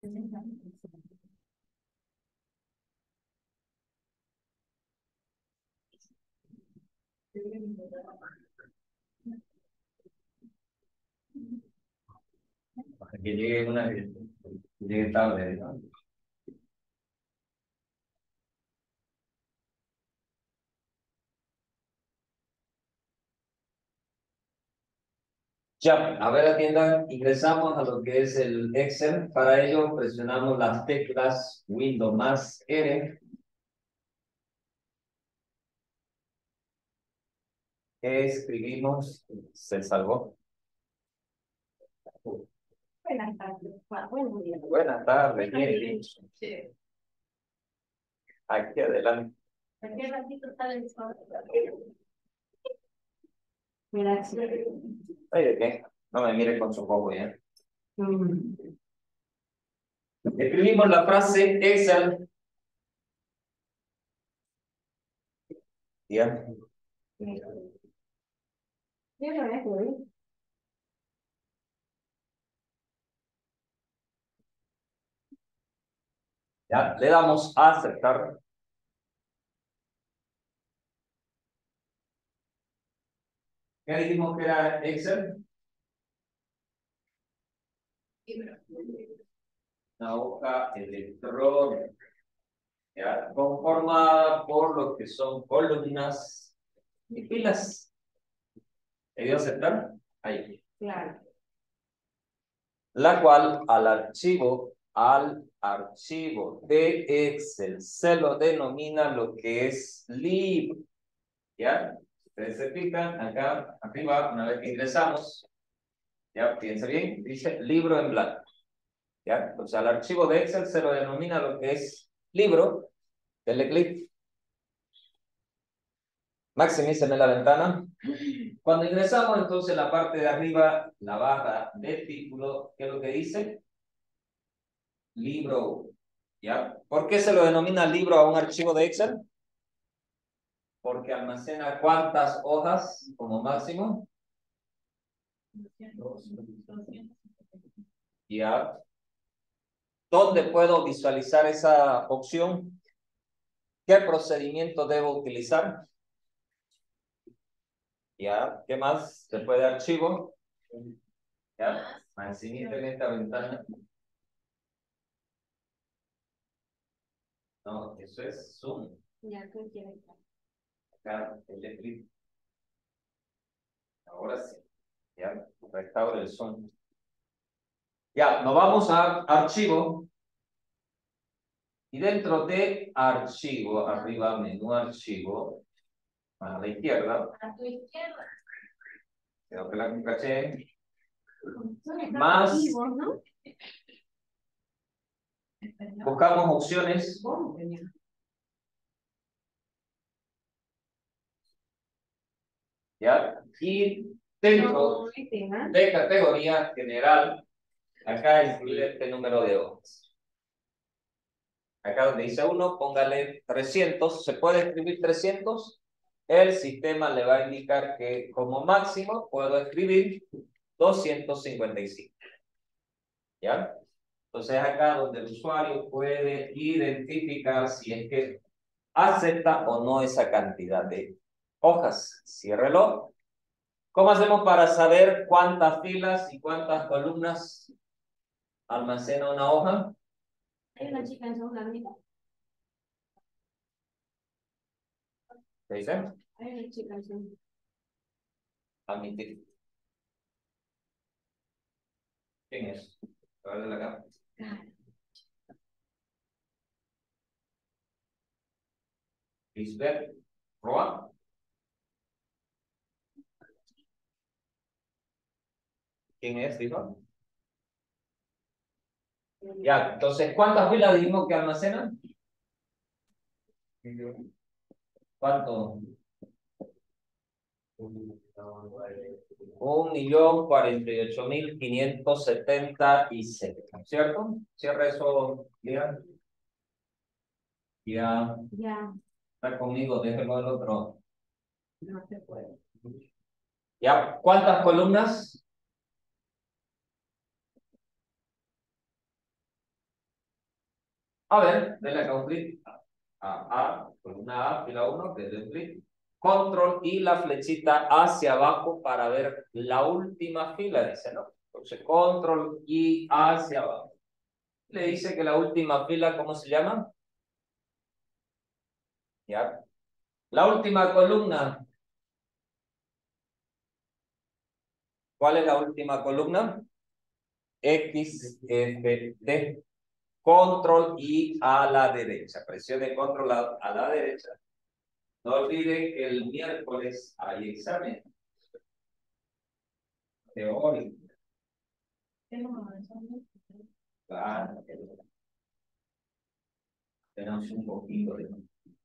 Que llegue tarde, ¿no? Ya, a ver, atiendan, ingresamos a lo que es el Excel. Para ello presionamos las teclas Windows más R. Escribimos, se salvó. Buenas tardes. Buenos días. Buenas tardes, bien. Sí. Aquí adelante. ¿En qué ratito está el sol? Mira, sí. Ay, ¿de qué? No me mire con su ojo, ¿ya? Escribimos la frase Excel. ¿Ya? ¿Ya? Le damos a aceptar. ¿Qué dijimos que era Excel? Una hoja electrónica, ¿ya? Conformada por lo que son columnas y filas. ¿Le dio a aceptar? Ahí. Claro. La cual al archivo de Excel se lo denomina lo que es libro. ¿Ya? Ustedes se fijan acá arriba, una vez que ingresamos, ya, fíjense bien, dice libro en blanco. ¿Ya? Entonces al archivo de Excel se lo denomina lo que es libro. Denle clic. Maximícenme la ventana. Cuando ingresamos, entonces, la parte de arriba, la barra del título, ¿qué es lo que dice? Libro. ¿Ya? ¿Por qué se lo denomina libro a un archivo de Excel? Porque almacena ¿cuántas hojas como máximo? ¿Ya? ¿Dónde puedo visualizar esa opción? ¿Qué procedimiento debo utilizar? ¿Ya? ¿Qué más? Después de archivo. ¿Ya? Maximícenme esta ventana. No, eso es Zoom. Ya, ¿qué quieres? Acá, el clic. Ahora sí. ¿Ya? Restaure el Zoom. Ya, nos vamos a archivo. Y dentro de archivo, arriba, menú archivo, a la izquierda. A tu izquierda. Creo que la caché. Son Más. activos, ¿no? Buscamos opciones. ¿Ya? Y dentro de categoría general, acá incluye este número de hojas. Acá donde dice 1, póngale 300. ¿Se puede escribir 300? El sistema le va a indicar que como máximo puedo escribir 255. ¿Ya? Entonces acá donde el usuario puede identificar si es que acepta o no esa cantidad de hojas. Ciérrelo. ¿Cómo hacemos para saber cuántas filas y cuántas columnas almacena una hoja? Hay una chica en segunda vida. ¿Qué dice? Hay una chica en segunda. Admitir. ¿Quién es? A ver de la cámara. Claro. Lisbeth Roa. ¿Quién es, dijo? Ya, entonces, ¿cuántas filas dijimos que almacenan? ¿Cuánto? 1.048.576, ¿cierto? Cierra eso, ya. Ya. Ya. Está conmigo, déjelo el otro. No se puede. Ya, ¿cuántas columnas? A ver, denle acá un clic. Columna A, fila 1, denle un clic. Control y la flechita hacia abajo para ver la última fila, dice, ¿no? Entonces, control y hacia abajo. Le dice que la última fila, ¿cómo se llama? Ya. La última columna. ¿Cuál es la última columna? X, F, D. Control y a la derecha. Presione control a la derecha. No olviden que el miércoles hay examen teórico. Claro, tenemos un poquito de...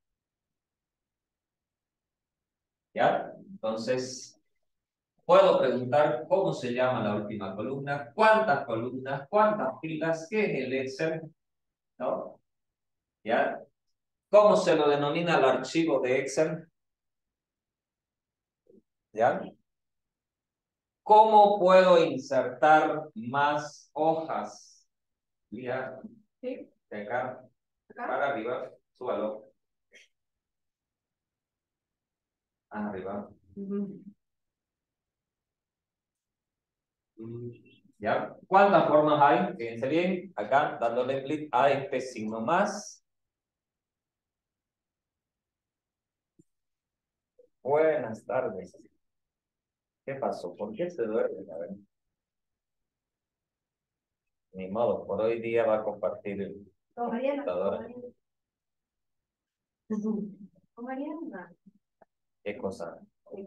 ¿Ya? Entonces, puedo preguntar cómo se llama la última columna, columnas, cuántas filas, qué es el Excel, ¿no? ¿Ya? ¿Cómo se lo denomina el archivo de Excel? ¿Ya? ¿Cómo puedo insertar más hojas? Mira, Sí. de acá, para arriba, súbalo. Arriba. ¿Ya? ¿Cuántas formas hay? Fíjense bien, acá dándole clic a este signo más. Buenas tardes. ¿Qué pasó? ¿Por qué se duerme? A ver. Ni modo, por hoy día va a compartir el computadora. Con Mariana. ¿Qué cosa?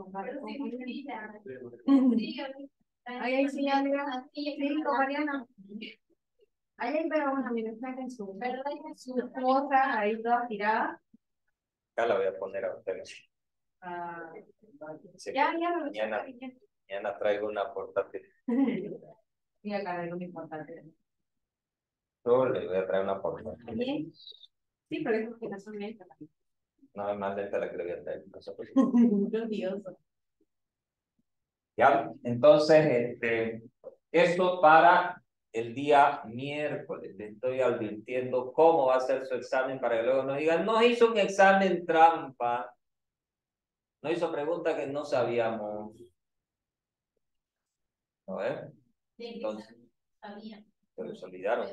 Ahí sí, amiga. Sí, con Mariana. Ahí veo una amenaza en su esposa, ahí toda tirada. Acá la voy a poner a usted. Sí. Mañana traigo una portátil. Y acá traigo mi portátil. Yo le voy a traer una portátil. Sí, pero es porque no son lentas. No es más lenta la que le voy a traer. No sé por qué. Odioso. Ya, entonces, esto para el día miércoles. Le estoy advirtiendo cómo va a ser su examen para que luego nos digan, no hizo un examen trampa, no hizo preguntas que no sabíamos. ¿No ves? Entonces, se les olvidaron.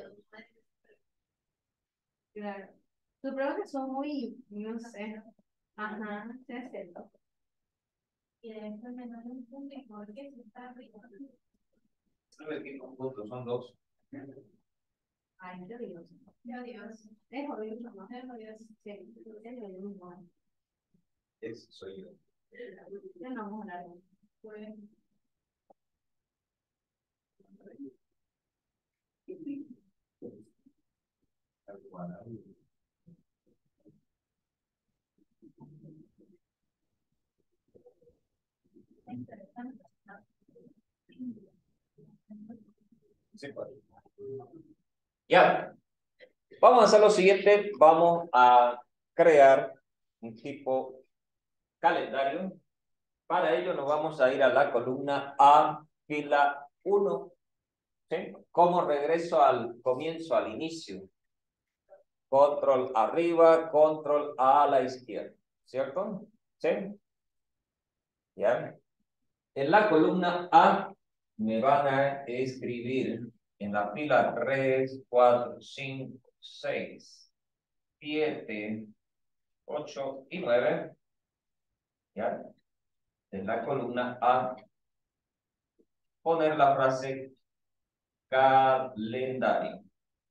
Claro. Tus preguntas son muy, no sé. Ajá, sí es cierto. Y después me dan un punto y por qué se está rico. ¿Sabe qué conjuntos son dos? Ay, yo digo. Yo digo. Es odioso, ¿no? Es odioso. Sí, es odioso. Ese soy yo. Ya no vamos a hablar. Sí, pues. Ya. Vamos a hacer lo siguiente. Vamos a crear un tipo calendario. Para ello nos vamos a ir a la columna A, fila 1. ¿Sí? Como regreso al comienzo, al inicio. Control arriba, control a la izquierda. ¿Cierto? ¿Sí? ¿Ya? En la columna A me van a escribir en la fila 3, 4, 5, 6, 7, 8 y 9. ¿Ya? En la columna A poner la frase calendario.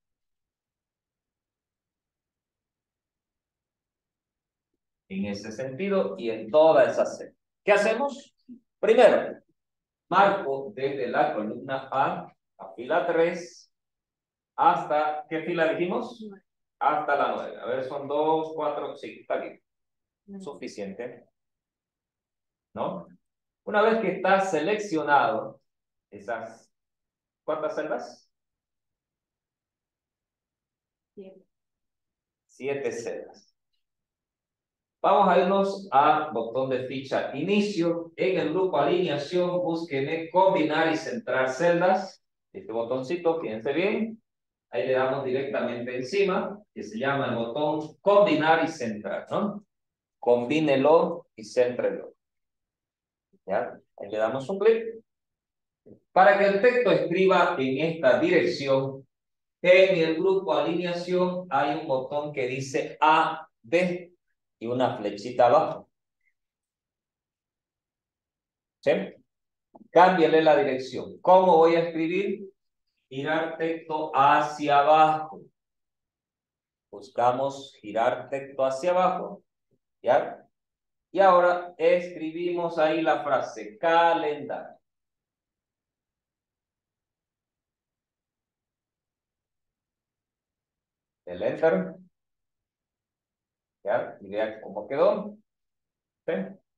En ese sentido y en toda esa serie. ¿Qué hacemos? Primero, marco desde la columna A fila 3 hasta, ¿qué fila dijimos? Hasta la 9. A ver, son 2, 4, 5, está bien. Suficiente. ¿No? Una vez que está seleccionado esas, ¿cuántas celdas? 7 celdas. Vamos a irnos al botón de ficha inicio. En el grupo alineación, búsqueme combinar y centrar celdas. Este botoncito, fíjense bien. ahí le damos directamente encima, que se llama el botón combinar y centrar, ¿no? Combínelo y céntrelo. ¿Ya? Ahí le damos un clic. Para que el texto escriba en esta dirección, en el grupo alineación hay un botón que dice A, B y una flechita abajo. ¿Sí? Cámbiale la dirección. ¿Cómo voy a escribir? Girar texto hacia abajo. Buscamos girar texto hacia abajo. ¿Ya? Y ahora escribimos ahí la frase calendario. El enter. ¿Ya? Y vean cómo quedó. ¿Sí?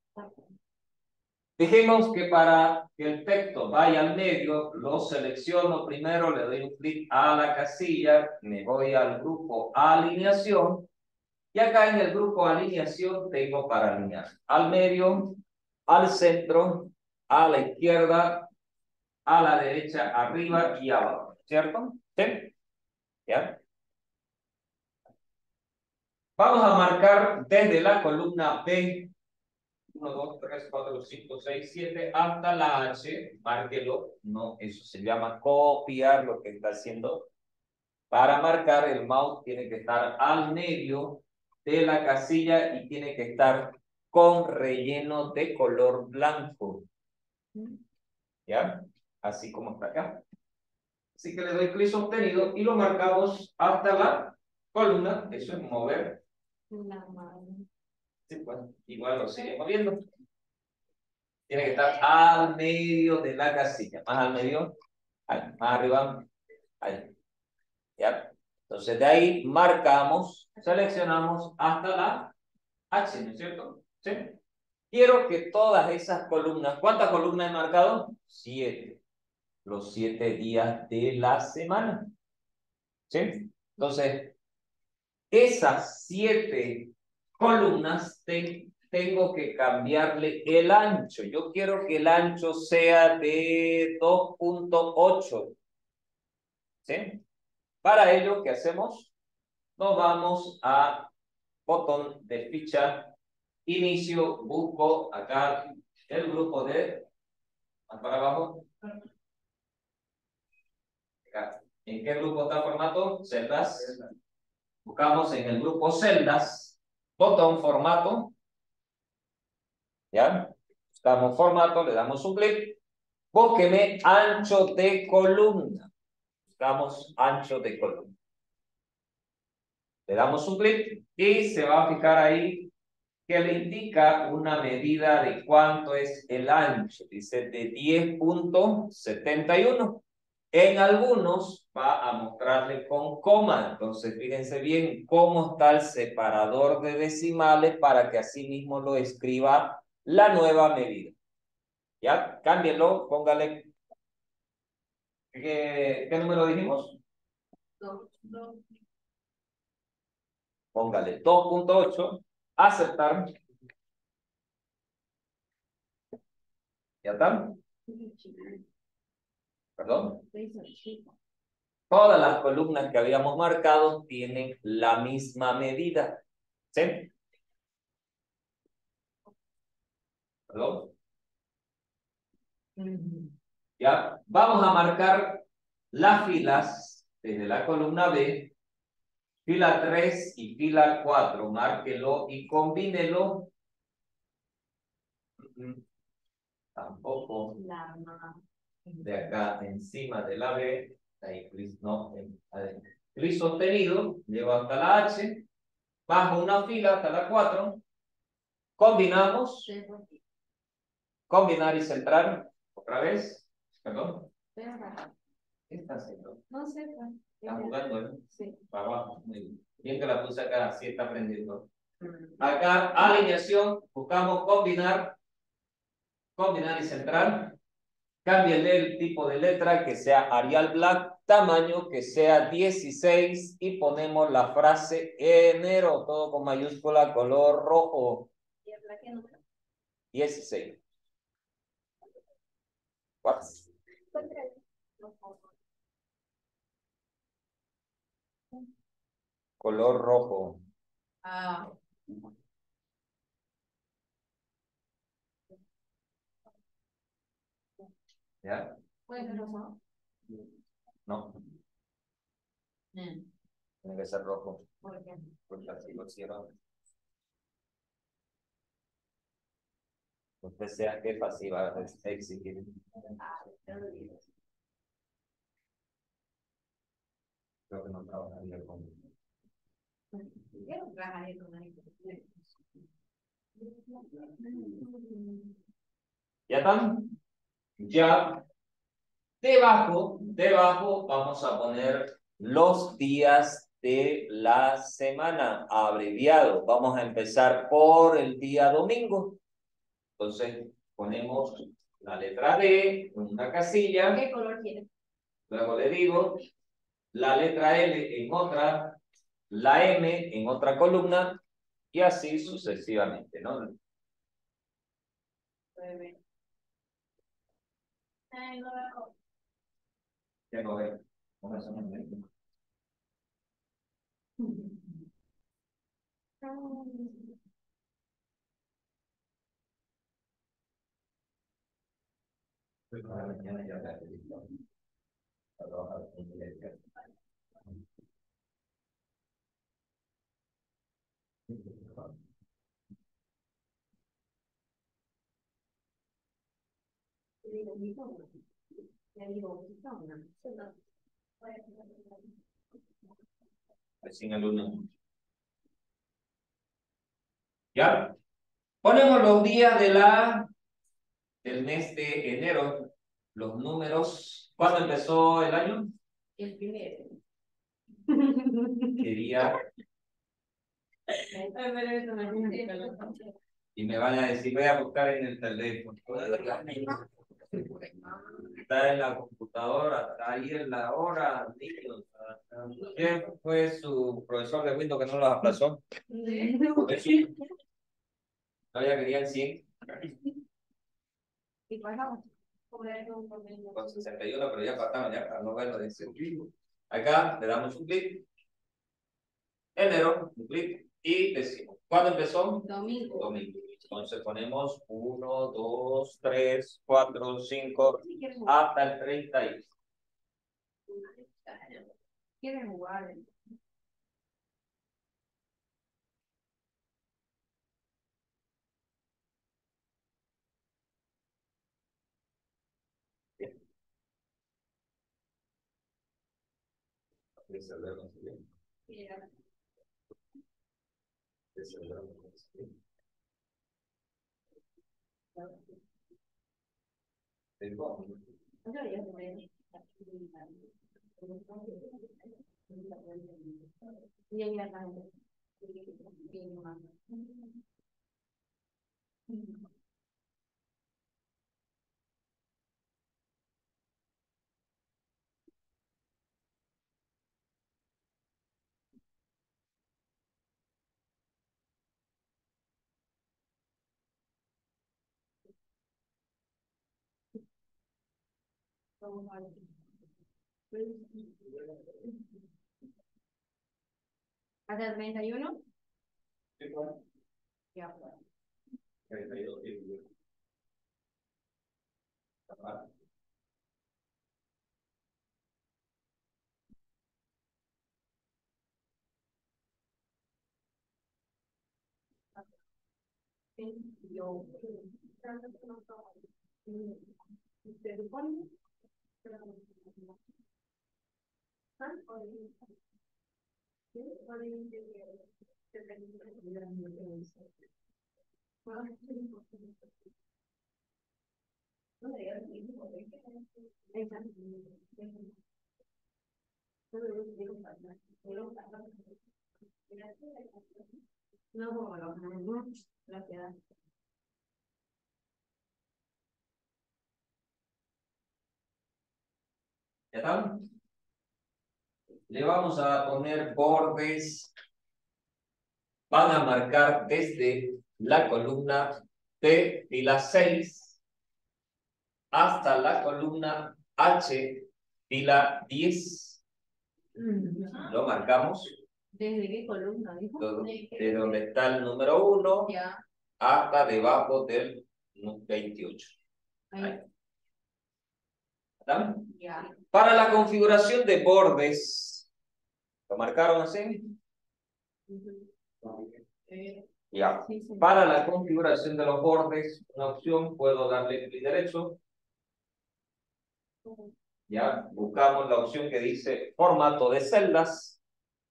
Dijimos que para que el texto vaya al medio, lo selecciono primero, le doy un clic a la casilla, me voy al grupo alineación, y acá en el grupo alineación tengo para alinear al medio, al centro, a la izquierda, a la derecha, arriba y abajo, ¿cierto? ¿Sí? ¿Ya? Vamos a marcar desde la columna B 1, 2, 3, 4, 5, 6, 7, hasta la H, márquelo, no, eso se llama copiar lo que está haciendo. Para marcar, el mouse tiene que estar al medio de la casilla y tiene que estar con relleno de color blanco. ¿Ya? Así como está acá. Así que le doy clic sostenido y lo marcamos hasta la columna, eso es mover. Sí, pues, igual lo sigue moviendo. Tiene que estar al medio de la casilla. Más al medio. Ahí, más arriba. Ahí. ¿Ya? Entonces de ahí marcamos, seleccionamos hasta la H, ¿no es cierto? ¿Sí? Quiero que todas esas columnas, ¿cuántas columnas he marcado? 7. Los 7 días de la semana. ¿Sí? Entonces, esas 7 columnas tengo que cambiarle el ancho. Yo quiero que el ancho sea de 2.8. ¿Sí? Para ello, ¿qué hacemos? Nos vamos a botón de ficha, inicio, busco acá el grupo de, más para abajo. Acá. ¿En qué grupo está el formato? Celdas. Buscamos en el grupo celdas, botón formato. ¿Ya? Buscamos formato, le damos un clic. Búsqueme ancho de columna. Buscamos ancho de columna. Le damos un clic y se va a fijar ahí que le indica una medida de cuánto es el ancho. Dice de 10.71. En algunos va a mostrarle con coma. Entonces, fíjense bien cómo está el separador de decimales para que así mismo lo escriba la nueva medida. ¿Ya? Cámbienlo, póngale. ¿Qué número dijimos? 2. Póngale 2.8. Aceptar. ¿Ya está? Perdón. Todas las columnas que habíamos marcado tienen la misma medida. ¿Sí? ¿Perdón? Ya. Vamos a marcar las filas desde la columna B, fila 3 y fila 4. Márquelo y combínelo. Tampoco. De acá encima de la B. Ahí, no, clic sostenido, llevo hasta la H, bajo una fila hasta la 4, combinamos, combinar y centrar, otra vez, perdón. ¿Qué está haciendo? No sé. Está jugando, ¿no? Sí. Para abajo, muy bien. Bien que la puse acá, así está aprendiendo. Acá, alineación, buscamos combinar y centrar. Cámbienle el tipo de letra, que sea Arial Black, tamaño que sea 16 y ponemos la frase enero, todo con mayúscula, color rojo. ¿Y el Black qué número? 16. ¿Cuál? Color rojo. Ah. ¿Ya? ¿Puede ser rojo? No. Tiene que ser rojo. ¿Por qué? Porque así lo hicieron. Usted sea jefa, así va a exigir. Creo que no trabajaría con. Yo no trabajaría con nadie. ¿Ya están? Ya. Debajo vamos a poner los días de la semana abreviado. Vamos a empezar por el día domingo. Entonces ponemos la letra D en una casilla. ¿Qué color quiere? Luego le digo la letra L en otra, la M en otra columna y así sucesivamente, ¿no? Ya no veo. Mañana ya la sin alumnos. ¿Ya? Ponemos los días del mes de enero, los números. ¿Cuándo empezó el año? El primero. ¿Qué día? Y me van a decir, voy a buscar en el teléfono. Está en la computadora, está ahí en la hora, niños. ¿Quién fue su profesor de Windows que no los aplazó? Todavía querían 100. Y pasamos. Con 61, pero ya pasaron, ya para no verlo de ese vivo. Acá le damos un clic. Enero, un clic. Y decimos, ¿cuándo empezó? Domingo. Domingo. Entonces ponemos 1, 2, 3, 4, 5, hasta el 31. Quieren jugar. ¿Hasta el 31? Ya, pues. 32. Yo. ¿Se supone? No, gracias. ¿Ya está? Le vamos a poner bordes. Van a marcar desde la columna T fila 6 hasta la columna H fila 10. Lo marcamos. ¿Desde qué columna, dijo? De donde está el número 1 hasta debajo del 28. Ahí. ¿Está? Para la configuración de bordes, ¿lo marcaron así? Ya. Para la configuración de los bordes, una opción, puedo darle clic derecho. Ya, buscamos la opción que dice formato de celdas.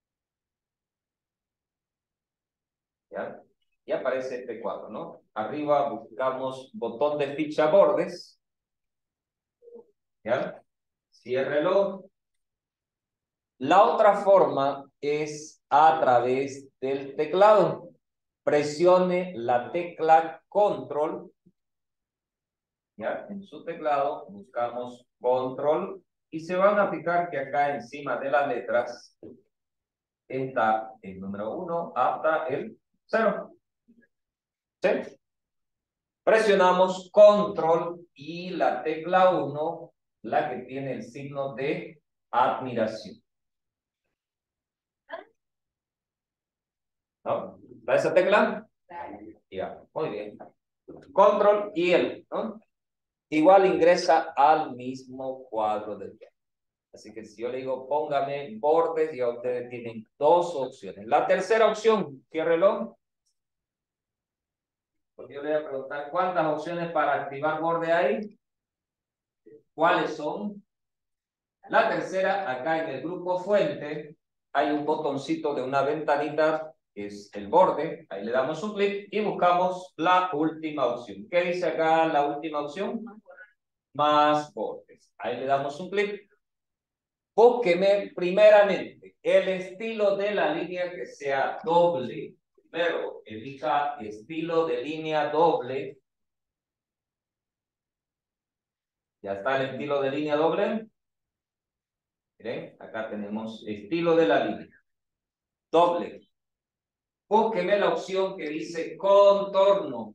Ya, y aparece este cuadro, ¿no? Arriba buscamos botón de ficha bordes. Ya, ciérrelo. La otra forma es a través del teclado. Presione la tecla control. Ya, en su teclado buscamos control y se van a fijar que acá encima de las letras está el número 1 hasta el 0. ¿Sí? Presionamos control y la tecla 1, la que tiene el signo de admiración. ¿No? ¿Está esa tecla? Ya, muy bien. Control y el, ¿no? Igual ingresa al mismo cuadro del diagrama. Así que si yo le digo, póngame bordes, ya ustedes tienen dos opciones. La tercera opción, ciérrelo. Porque yo le voy a preguntar cuántas opciones para activar borde hay. ¿Cuáles son? La tercera, acá en el grupo fuente, hay un botoncito de una ventanita, que es el borde. Ahí le damos un clic y buscamos la última opción. ¿Qué dice acá la última opción? Más bordes. Ahí le damos un clic. Búsqueme primeramente el estilo de la línea que sea doble. Primero, elija estilo de línea doble. ¿Ya está el estilo de línea doble? Miren, acá tenemos estilo de la línea. Doble. Búsqueme la opción que dice contorno.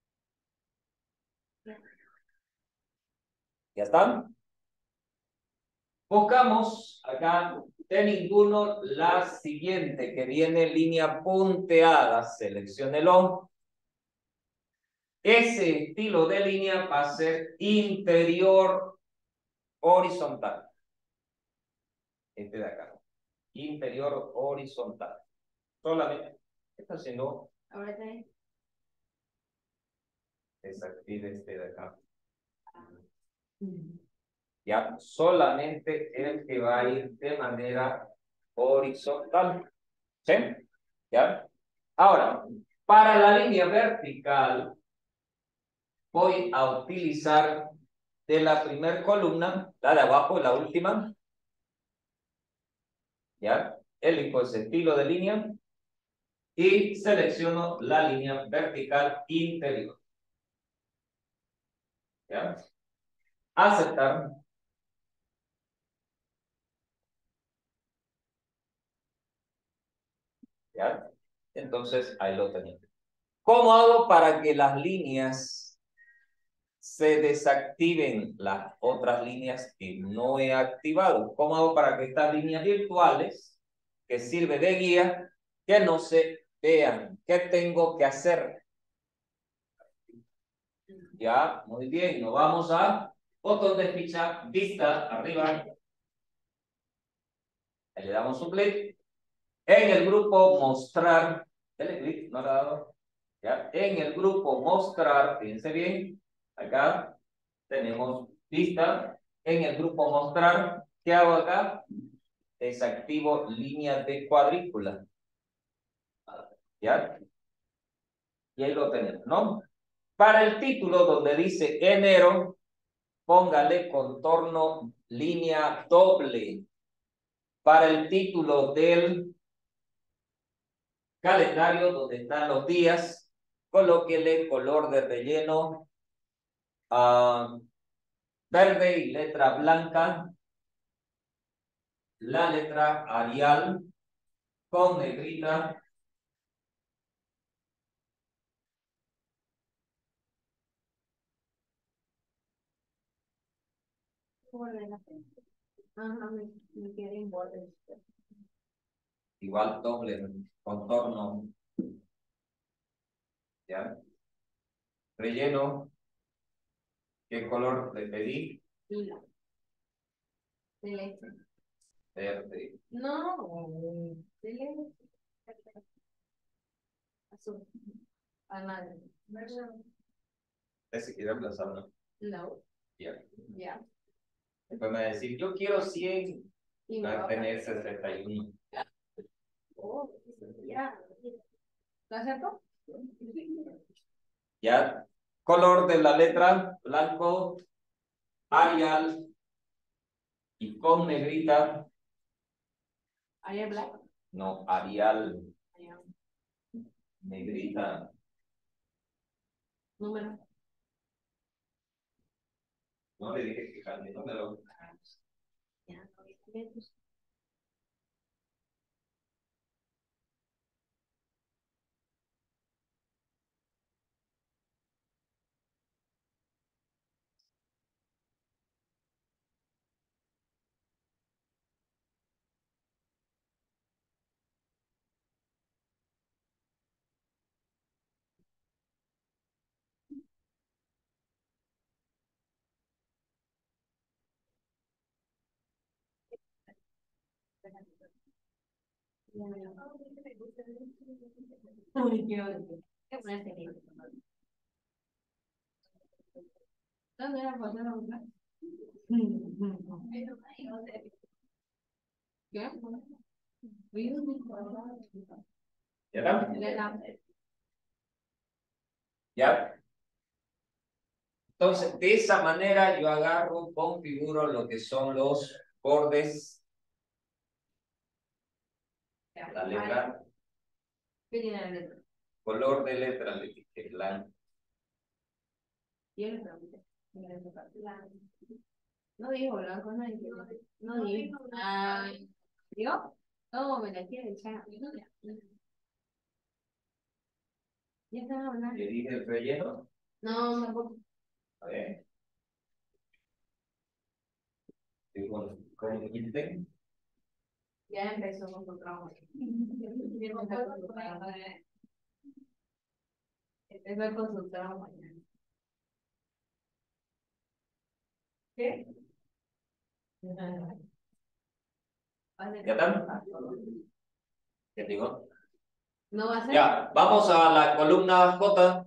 ¿Ya están? Buscamos acá de ninguno la siguiente que viene línea punteada. Selecciónelo. Ese estilo de línea va a ser interior horizontal. Este de acá. Interior horizontal. Solamente. Esta si no. Ahora tenés. Desactive este de acá. Ya, solamente el que va a ir de manera horizontal. ¿Sí? ¿Ya? Ahora, para la línea vertical, voy a utilizar de la primera columna, la de abajo, la última. ¿Ya? Elijo ese estilo de línea y selecciono la línea vertical interior. ¿Ya? Aceptar. ¿Ya? Entonces, ahí lo tenemos. ¿Cómo hago para que las líneas se desactiven las otras líneas que no he activado? ¿Cómo hago para que estas líneas virtuales, que sirve de guía, que no se vean? ¿Qué tengo que hacer? Ya, muy bien. Nos vamos a botón de ficha, vista, arriba. Ahí le damos un clic. En el grupo mostrar, dale clic, no le ha dado. ¿Ya? En el grupo mostrar, fíjense bien, acá tenemos vista. En el grupo mostrar, ¿qué hago acá? Desactivo línea de cuadrícula. ¿Ya? Y ahí lo tenemos, ¿no? Para el título donde dice enero, póngale contorno línea doble. Para el título del calendario donde están los días, colóquele color de relleno verde y letra blanca, la letra Arial con negrita. Ajá. Me quieren bordes. Igual doble contorno. ¿Ya? Relleno. ¿Qué color le pedí? Lila. Celeste. Verde. No. Celeste. Azul. Amarillo. Ese quiere reemplazarlo. No. Ya. Ya. Después me va a decir, yo quiero 100. Y me Va va a a tener 61. Oh, ya. ¿Lo acepto? ¿Ya? Color de la letra, blanco, Arial y con negrita. Arial Black. No, Arial, negrita. Número. No le dije que cambie número. Ya, no, ya. Uy, qué buena serie. ¿Dónde era José Raúl? ¿Qué? ¿Ya está? ¿Ya? Entonces, de esa manera yo agarro, configuro lo que son los bordes, la letra, ¿Qué tiene la letra? color de letra, le dije blanco. Yo le pregunté. No dijo blanco, no dijo. No dijo. Ay, ¿yo? No, me la quiere echar. ¿Ya estaba hablando? Le dije el relleno. No, tampoco. A ver. Digo, ¿cómo dijiste? Ya empezó con su trabajo. Empezó con su trabajo. ¿Qué? ¿Ya está? ¿Qué digo? No va a ser. Ya, vamos a la columna J.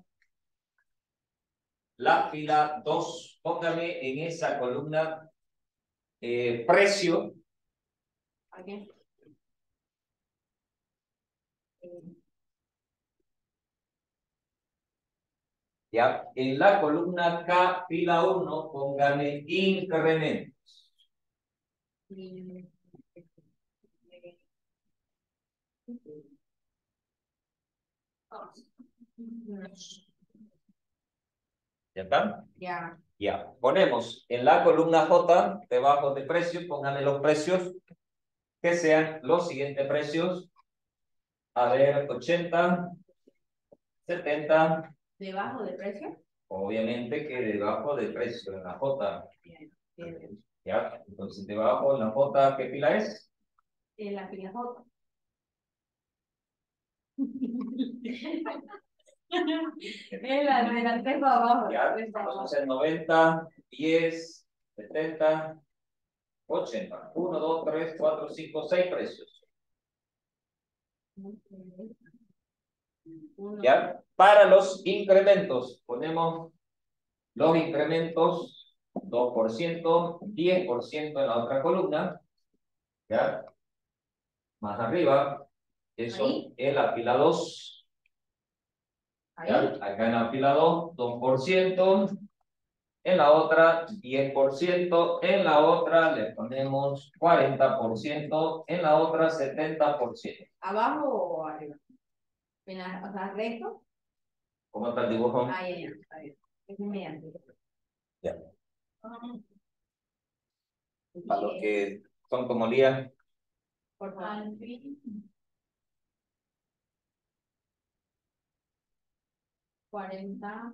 La fila 2. Póngame en esa columna precio. ¿Qué? Ya, en la columna K, fila 1, póngame incrementos. ¿Ya está? Ya. Ya. Ponemos en la columna J, debajo de precios, póngame los precios que sean los siguientes precios. A ver, 80, 70. ¿Debajo de precio? Obviamente que debajo del precio, en la J. Bien, bien. Ya, entonces debajo en la J, ¿qué fila es? En la fila J. Es la de la 3 para abajo. Ya, entonces 90, 10, 70, 80. 1, 2, 3, 4, 5, 6 precios. ¿Ya? Para los incrementos, ponemos los incrementos 2%, 10% en la otra columna. ¿Ya? Más arriba, eso ¿Ahí? es la fila 2. ¿Ya? Ahí. Acá en la fila 2, 2%. En la otra, 10%. En la otra le ponemos 40%. En la otra, 70%. ¿Abajo o arriba? O sea, recto. ¿Cómo está el dibujo? Ah, ya, ya, está bien. Es mediante. Ya. Para los que son como Lía. Por favor. 40.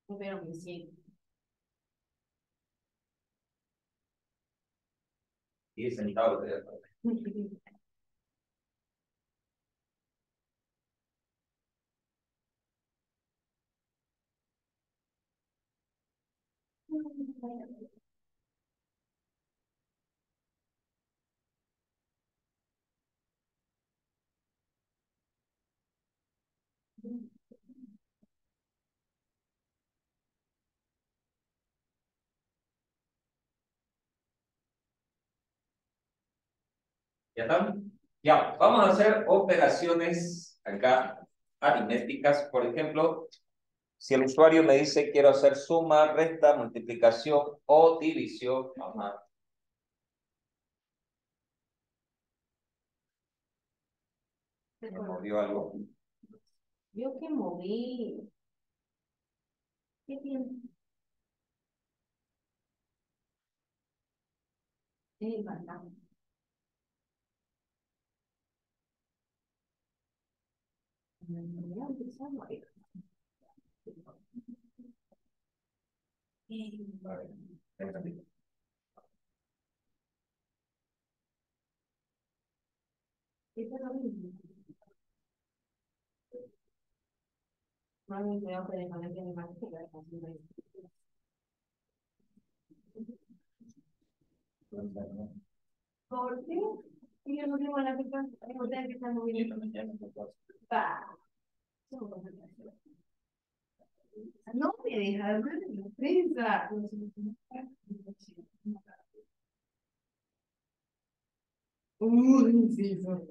Pero me siento. 10 centavos. ¿Ya están? Ya, vamos a hacer operaciones acá aritméticas. Por ejemplo, si el usuario me dice quiero hacer suma, resta, multiplicación o división, vamos a... ¿Me movió algo? Yo que moví. ¿Qué tiempo? Verdad. A ver, ven tantito. ¿Por qué? Y yo no tengo la pica, que están moviendo. No me deja de ver la prensa. Uy, sí, son.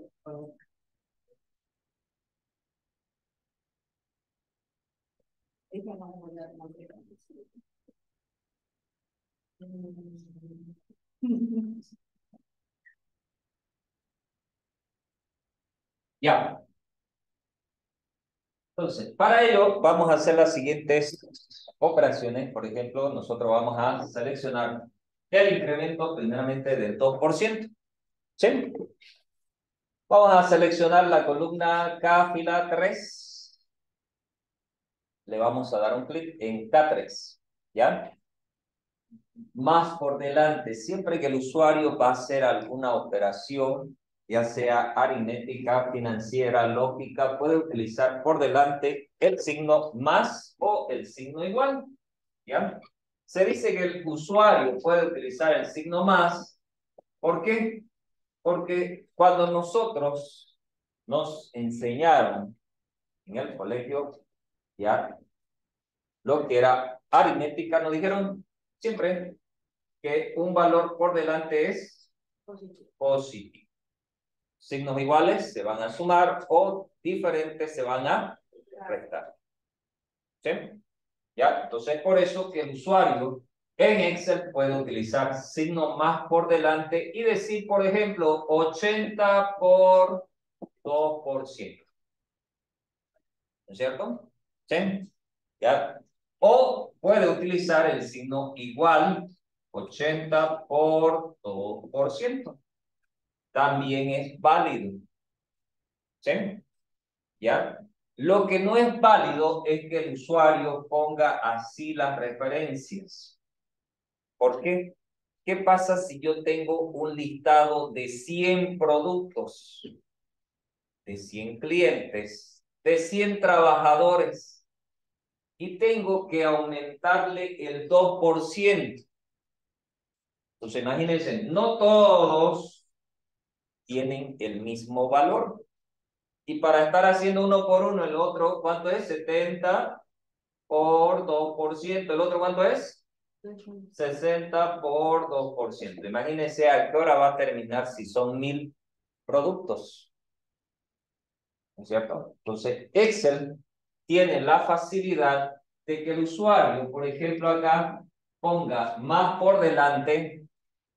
Esa no me voy a dar la prensa. Ya. Entonces, para ello vamos a hacer las siguientes operaciones. Por ejemplo, nosotros vamos a seleccionar el incremento primeramente del 2%. ¿Sí? Vamos a seleccionar la columna K, fila 3. Le vamos a dar un clic en K3. ¿Ya? Más por delante, siempre que el usuario va a hacer alguna operación, ya sea aritmética, financiera, lógica, puede utilizar por delante el signo más o el signo igual. ¿Ya? Se dice que el usuario puede utilizar el signo más. ¿Por qué? Porque cuando nosotros nos enseñaron en el colegio, ya, lo que era aritmética, nos dijeron siempre que un valor por delante es positivo. Signos iguales se van a sumar o diferentes se van a restar. ¿Sí? ¿Ya? Entonces, por eso que el usuario en Excel puede utilizar signo más por delante y decir, por ejemplo, 80 por 2%. ¿No es cierto? ¿Sí? ¿Ya? O puede utilizar el signo igual, 80 por 2%. También es válido. ¿Sí? ¿Ya? Lo que no es válido es que el usuario ponga así las referencias. ¿Por qué? ¿Qué pasa si yo tengo un listado de 100 productos, de 100 clientes, de 100 trabajadores y tengo que aumentarle el 2%? Entonces, imagínense, no todos tienen el mismo valor. Y para estar haciendo uno por uno, el otro, ¿cuánto es? 70 por 2%. ¿El otro cuánto es? 60 por 2%. Imagínense a qué hora va a terminar si son 1000 productos. ¿No es cierto? Entonces, Excel tiene la facilidad de que el usuario, por ejemplo, acá ponga más por delante,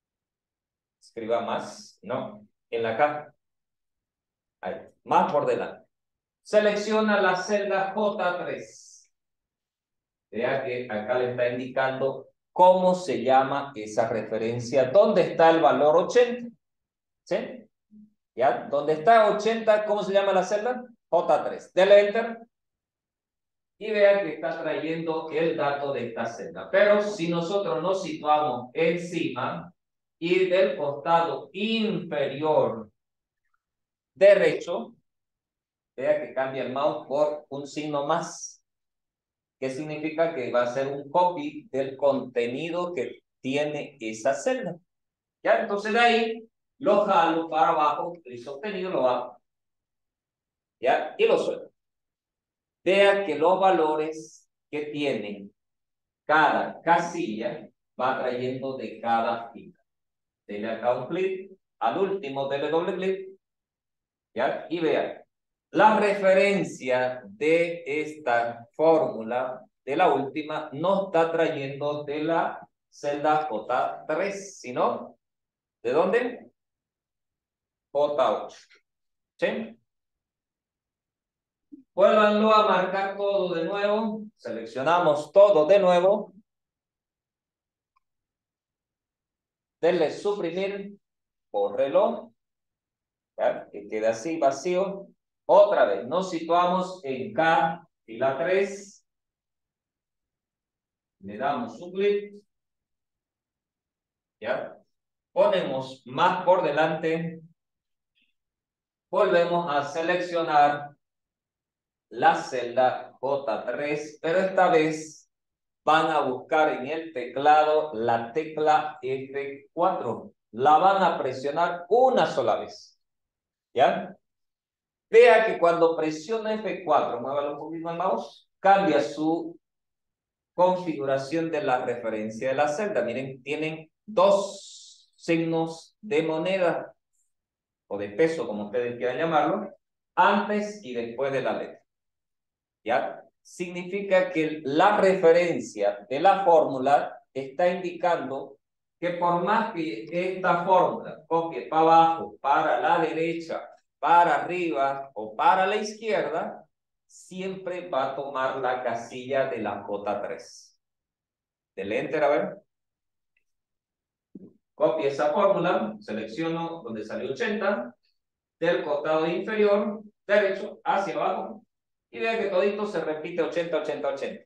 escriba más, ¿no? En la caja. Ahí, más por delante. Selecciona la celda J3. Vea que acá le está indicando cómo se llama esa referencia. ¿Dónde está el valor 80? ¿Sí? ¿Ya? ¿Dónde está 80? ¿Cómo se llama la celda? J3. Dele Enter. y vea que está trayendo el dato de esta celda. Pero si nosotros nos situamos encima y del costado inferior derecho, vea que cambia el mouse por un signo más, que significa que va a ser un copy del contenido que tiene esa celda. ¿Ya? Entonces de ahí lo jalo para abajo, el sostenido lo bajo. ¿Ya? Y lo suelto. Vea que los valores que tienen cada casilla va trayendo de cada fila. Dele acá un clic, al último dele doble clic, ¿ya? Y vea, la referencia de esta fórmula, de la última, no está trayendo de la celda J3, sino, ¿de dónde? J8. ¿Sí? Vuélvanlo a marcar todo de nuevo. Seleccionamos todo de nuevo. Denle suprimir, córrelo, ¿ya? Que quede así vacío. Otra vez, nos situamos en K, fila 3. Le damos un clic. ¿Ya? Ponemos más por delante. Volvemos a seleccionar la celda J3, pero esta vez van a buscar en el teclado la tecla F4. La van a presionar una sola vez. ¿Ya? Vea que cuando presiona F4, muévalo un poquito el mouse, cambia su configuración de la referencia de la celda. Miren, tienen dos signos de moneda o de peso, como ustedes quieran llamarlo, antes y después de la letra. ¿Ya? Significa que la referencia de la fórmula está indicando que por más que esta fórmula copie para abajo, para la derecha, para arriba o para la izquierda, siempre va a tomar la casilla de la J3. Dele enter, a ver. Copio esa fórmula, selecciono donde salió 80, del costado inferior derecho hacia abajo, y vea que todito se repite 80, 80, 80.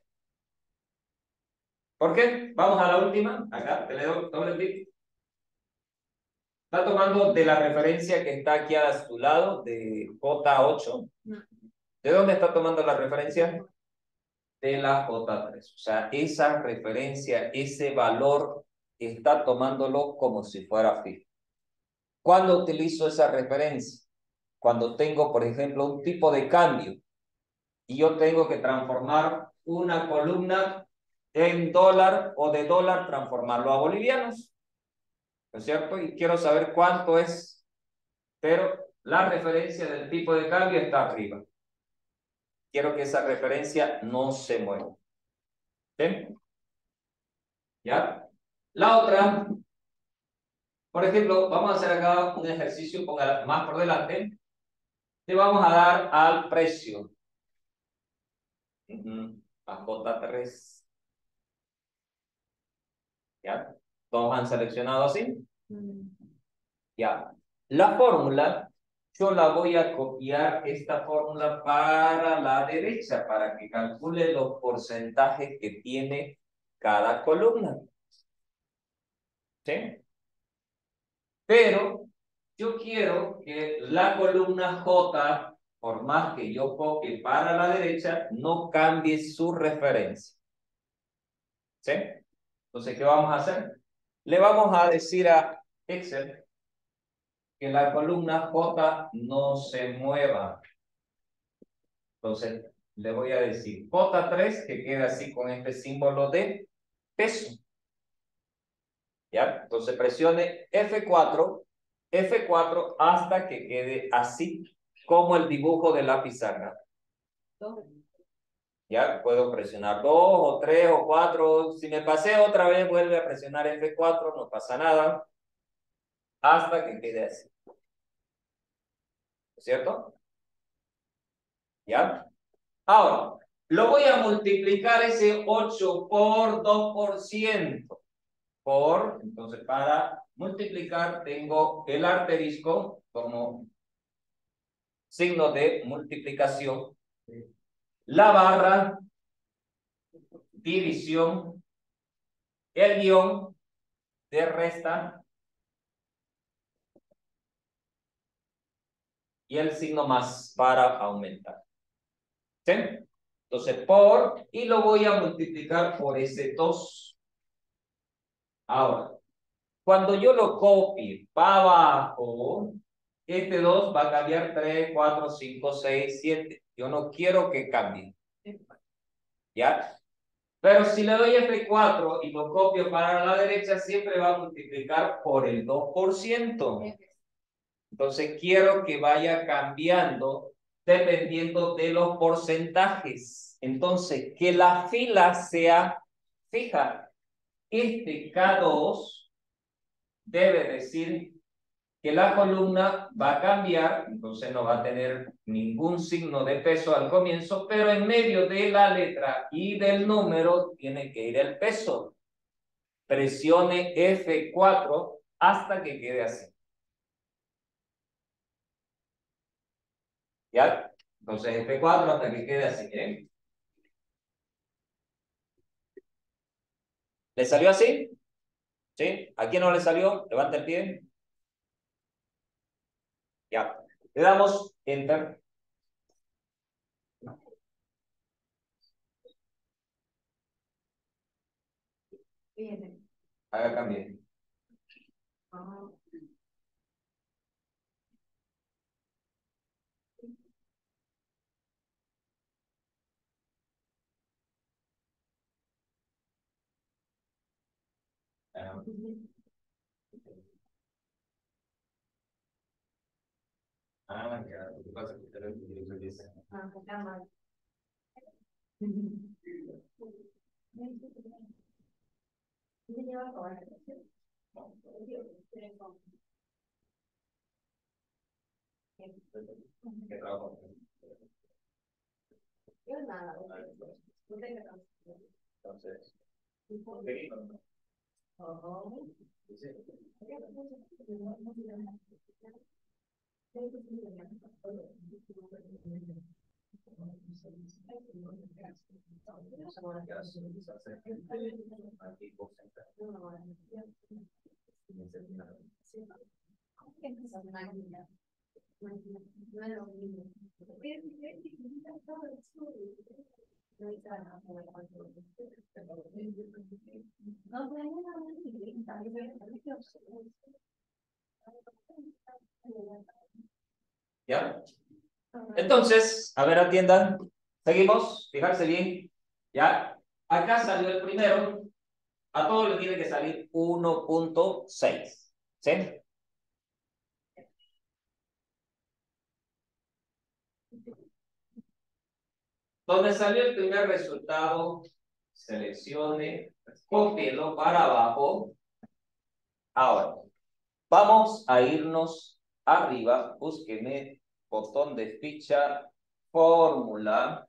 ¿Por qué? Vamos a la última, acá, te le doy doble clic. Está tomando de la referencia que está aquí a su lado, de J8. ¿De dónde está tomando la referencia? De la J3. O sea, esa referencia, ese valor, está tomándolo como si fuera fijo. ¿Cuándo utilizo esa referencia? Cuando tengo, por ejemplo, un tipo de cambio y yo tengo que transformar una columna en dólar o de dólar transformarlo a bolivianos, ¿no es cierto? Y quiero saber cuánto es, pero la referencia del tipo de cambio está arriba. Quiero que esa referencia no se mueva. ¿Sí? ¿Ya? La otra, por ejemplo, vamos a hacer acá un ejercicio con más por delante. Le vamos a dar al precio. A J3. ¿Ya? Todos han seleccionado así. Ya. La fórmula, yo la voy a copiar esta fórmula para la derecha, para que calcule los porcentajes que tiene cada columna. ¿Sí? Pero yo quiero que la columna J, por más que yo copie para la derecha, no cambie su referencia. ¿Sí? Entonces, ¿qué vamos a hacer? Le vamos a decir a Excel que la columna J no se mueva. Entonces, le voy a decir J3, que queda así con este símbolo de peso. ¿Ya? Entonces, presione F4, F4 hasta que quede así, como el dibujo de la pizarra. Ya, puedo presionar 2 o 3 o 4. Si me pasé otra vez, vuelve a presionar F4, no pasa nada. Hasta que quede así. ¿Cierto? ¿Ya? Ahora, lo voy a multiplicar ese 8 por 2%. Entonces, para multiplicar, tengo el asterisco como signo de multiplicación. La barra división, el guión de resta y el signo más para aumentar. ¿Sí? Entonces, por, y lo voy a multiplicar por ese 2. Ahora, cuando yo lo copie para abajo, este 2 va a cambiar 3, 4, 5, 6, 7. Yo no quiero que cambie. ¿Ya? Pero si le doy F4 y lo copio para la derecha, siempre va a multiplicar por el 2%. Entonces quiero que vaya cambiando dependiendo de los porcentajes. Entonces, que la fila sea fija. Este K2 debe decir que la columna va a cambiar, entonces no va a tener ningún signo de peso al comienzo, pero en medio de la letra y del número tiene que ir el peso. Presione F4 hasta que quede así. ¿Ya? Entonces F4 hasta que quede así, ¿eh? ¿Le salió así? ¿Sí? ¿A quién no le salió? Levanta el pie. Ya. Le damos Enter. Bien. Haga cambio. Ya. Lo que pasa es que usted lo dice. Está mal. ¿Qué trabajo? Yo nada. Entonces, ¿ya? Entonces, a ver, atiendan. Seguimos, fijarse bien. ¿Ya? Acá salió el primero. A todos le tiene que salir 1.6. ¿Sí? Donde salió el primer resultado, seleccione, cópielo para abajo. Ahora, vamos a irnos arriba. Búsqueme botón de ficha, fórmula.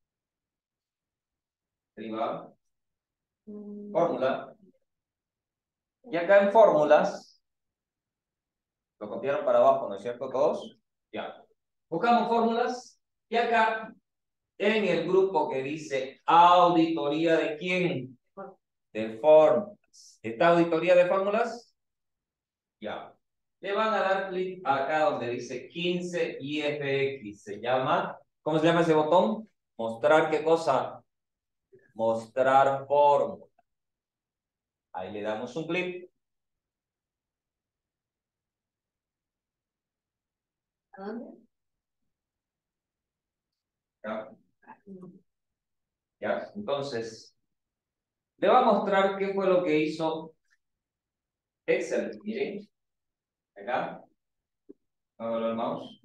Arriba. Fórmula. Y acá en fórmulas, lo copiaron para abajo, ¿no es cierto todos? Ya. Buscamos fórmulas y acá en el grupo que dice auditoría de quién? De fórmulas. ¿Está auditoría de fórmulas? Ya. Le van a dar clic acá donde dice 15 IFX. Se llama, ¿cómo se llama ese botón? Mostrar qué cosa. Mostrar fórmula. Ahí le damos un clic. ¿A dónde? Ya. Ya. Entonces, le va a mostrar qué fue lo que hizo Excel. Miren. Acá. Muévelo el mouse.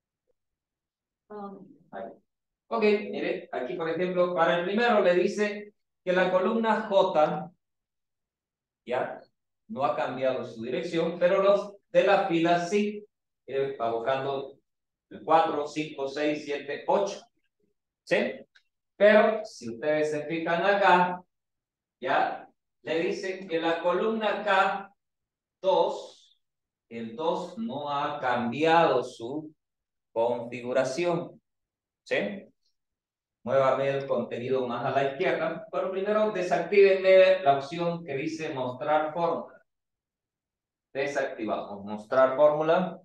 Ahí. Ok, mire, aquí por ejemplo, para el primero le dice que la columna J ya no ha cambiado su dirección, pero los de la fila sí. Va buscando el 4, 5, 6, 7, 8. ¿Sí? Pero si ustedes se fijan acá, ya le dice que la columna K2, el 2 no ha cambiado su configuración. ¿Sí? Muévame el contenido más a la izquierda, pero primero desactívenme la opción que dice mostrar fórmula. Desactivamos mostrar fórmula.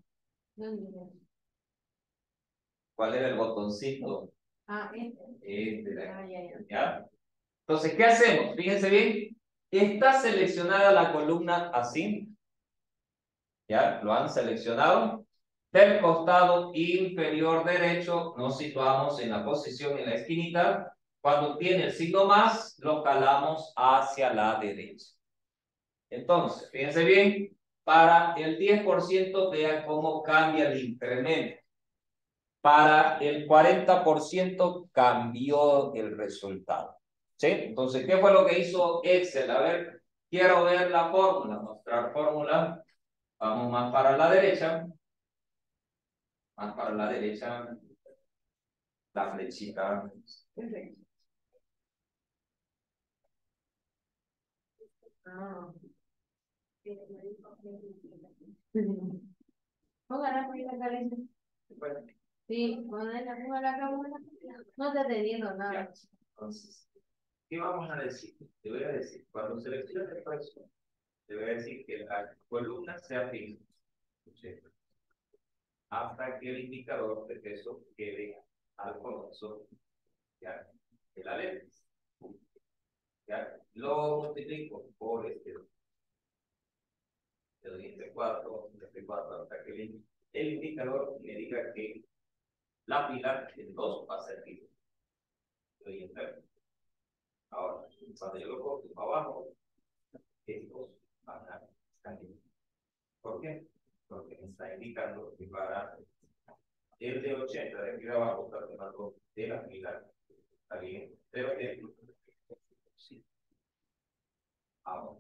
¿Cuál era el botoncito? Este de aquí. ¿Ya? Entonces, ¿qué hacemos? Fíjense bien. Está seleccionada la columna así. ¿Ya? Lo han seleccionado. Del costado inferior derecho nos situamos en la posición en la esquinita. Cuando tiene el signo más, lo calamos hacia la derecha. Entonces, fíjense bien, para el 10% vean cómo cambia el incremento. Para el 40% cambió el resultado. ¿Sí? Entonces, ¿qué fue lo que hizo Excel? A ver, quiero ver la fórmula, mostrar fórmula. Vamos más para la derecha. Más para la derecha. La flechita. Póngala por la cabeza. Sí, póngala cámara. No te teniendo nada. Entonces, ¿qué vamos a decir? Te voy a decir, cuando selecciones el precio, te voy a decir que la columna sea fija. Hasta que el indicador de peso quede al comienzo ya, de la letra. Ya, lo multiplico por este. Le doy entre 4, hasta que el indicador me diga que la fila en 2 va a ser fija. Le doy entre. Ahora, cuando yo lo corto para abajo, estos van a salir. ¿Por qué? Porque me está indicando que para el de 80 de aquí de abajo está tomando de la fila. Está bien, pero sí. Ahora,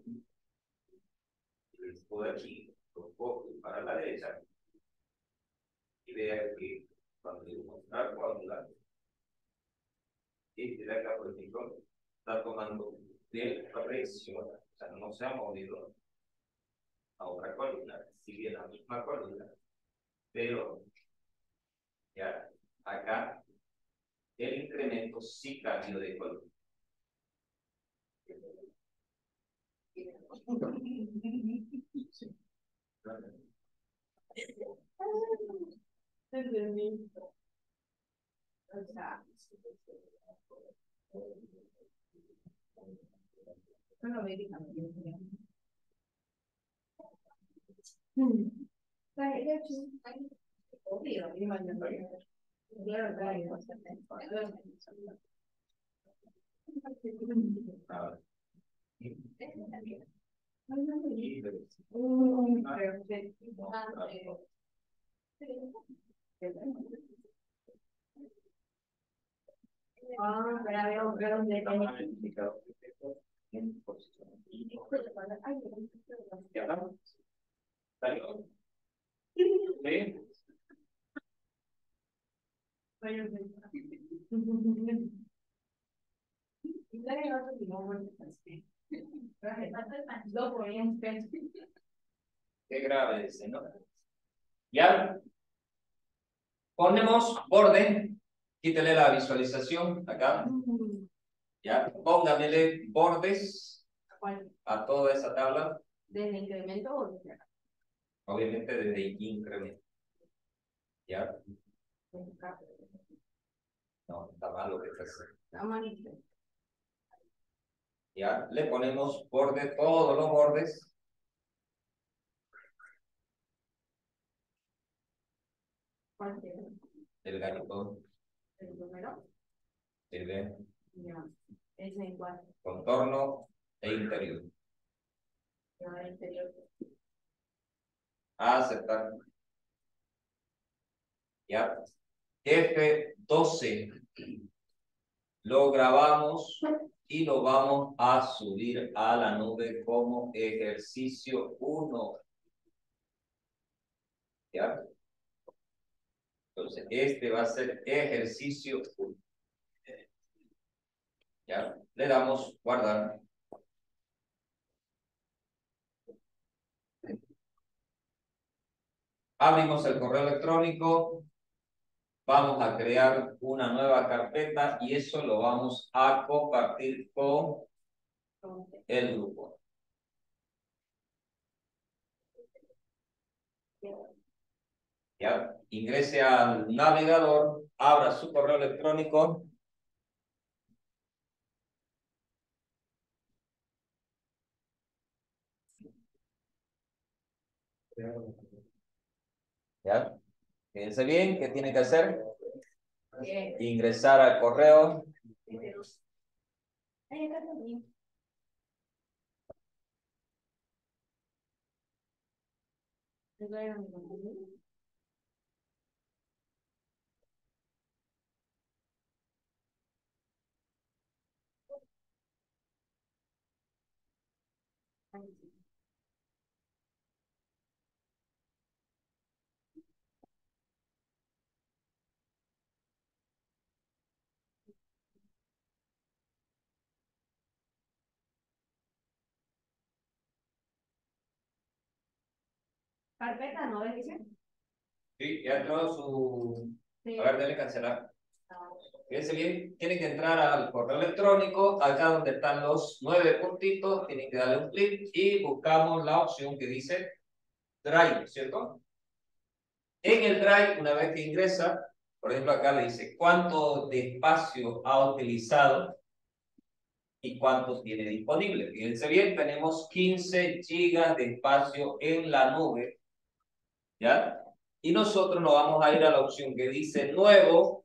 por aquí, un poco para la derecha, y vean que cuando yo mostrar fórmula, este de acá, por ejemplo, está tomando de presión, o sea, no se ha movido a otra columna, sigue la misma columna, pero ya acá el incremento sí cambió de columna. Sí. Qué grave ese, ¿no? Ya ponemos borde, quítale la visualización acá. Ya, póngamele bordes a toda esa tabla. ¿Desde incremento o desde? Obviamente desde incremento. Ya. No, está mal lo que está haciendo. Está mal. Ya, le ponemos borde, todos los bordes. ¿Cuál es? El garito. ¿El número? Sirve. Ya. ¿Ese en cuál? Contorno e interior. El interior. Aceptar. Ya. F12. Lo grabamos y lo vamos a subir a la nube como ejercicio 1. ¿Ya? Entonces, este va a ser ejercicio 1. ¿Ya? Le damos guardar. Abrimos el correo electrónico. vamos a crear una nueva carpeta y eso lo vamos a compartir con el grupo. Ya, ingrese al navegador, abra su correo electrónico. Ya, fíjense bien, ¿qué tiene que hacer? Ingresar al correo. Carpeta, ¿no? Dice. Sí, ya entró su... Sí. A ver, dale cancelar. Fíjense bien, tienen que entrar al correo electrónico, acá donde están los 9 puntitos, tienen que darle un clic y buscamos la opción que dice Drive, ¿cierto? En el Drive, una vez que ingresa, por ejemplo, acá le dice cuánto de espacio ha utilizado y cuánto tiene disponible. Fíjense bien, tenemos 15 gigas de espacio en la nube, ¿ya? Y nosotros nos vamos a ir a la opción que dice Nuevo,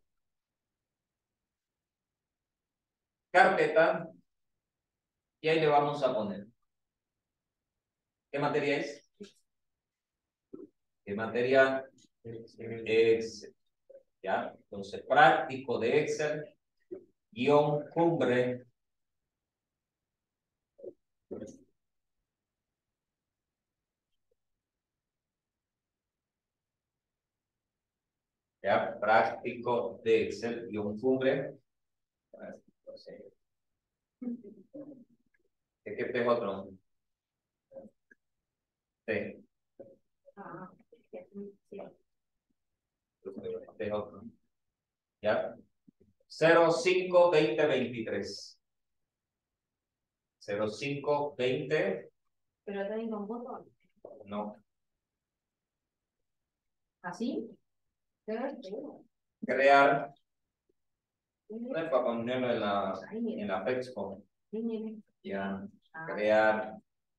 Carpeta, y ahí le vamos a poner. ¿Qué materia es? ¿Qué materia? Excel. ¿Ya? Entonces, práctico de Excel, guión cumbre. ¿Ya? Práctico de Excel, guión cumbre. Es que este es otro. Sí. Este es otro. ¿Ya? 05-2023. 05-20. Pero tengo un botón. No. ¿Así? Crear. No es para ponerlo en la Pexcom. Ya. Crear.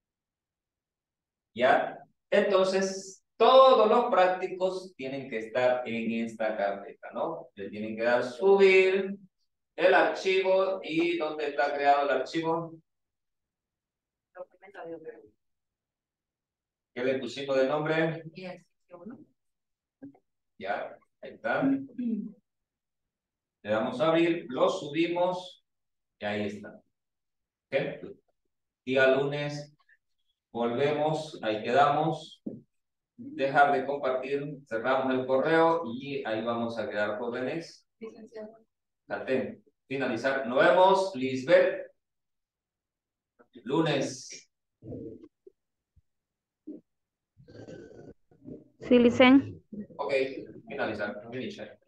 ¿Ya? Entonces, todos los prácticos tienen que estar en esta carpeta, ¿no? Le tienen que dar subir el archivo y ¿dónde está creado el archivo? ¿Qué le pusimos de nombre? Ya, ahí está. Le damos a abrir, lo subimos y ahí está. ¿Ok? Día lunes, volvemos, ahí quedamos. Dejar de compartir, cerramos el correo y ahí vamos a quedar jóvenes. Atento. Finalizar. Nos vemos, Lisbeth. Lunes. Sí, Licen. Ok, finalizar. Finish.